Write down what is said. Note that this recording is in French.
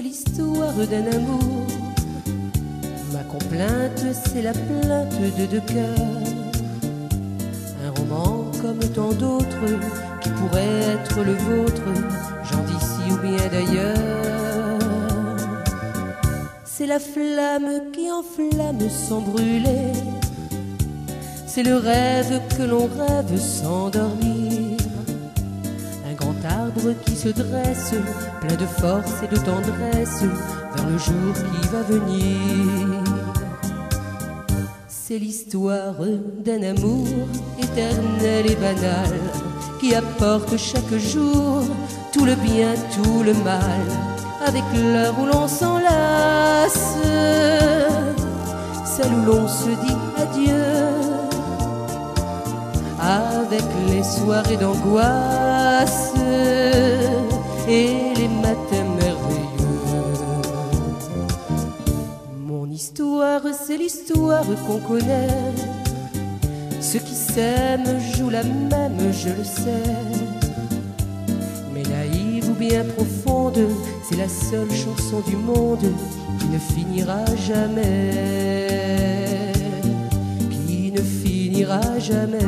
l'histoire d'un amour. Ma complainte, c'est la plainte de deux cœurs. Un roman comme tant d'autres qui pourrait être le vôtre, gens d'ici ou bien d'ailleurs. C'est la flamme qui enflamme sans brûler. C'est le rêve que l'on rêve sans dormir. Un grand arbre qui se dresse, plein de force et de tendresse, vers le jour qui va venir. C'est l'histoire d'un amour éternel et banal, qui apporte chaque jour tout le bien, tout le mal, avec l'heure où l'on s'enlace, celle où l'on se dit adieu, avec les soirées d'angoisse et les matins merveilleux. Mon histoire, c'est l'histoire qu'on connaît. Ceux qui s'aiment jouent la même, je le sais. Mais naïve ou bien profonde, c'est la seule chanson du monde qui ne finira jamais, qui ne finira jamais.